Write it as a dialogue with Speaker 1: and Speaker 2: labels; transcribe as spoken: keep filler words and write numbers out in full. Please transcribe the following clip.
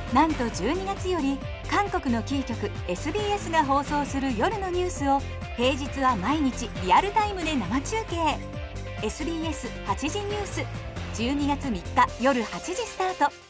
Speaker 1: なんとじゅうにがつより韓国のキー局 エスビーエス が放送する夜のニュースを平日は毎日リアルタイムで生中継。 エスビーエスはちじニュース、じゅうにがつみっか夜はちじスタート。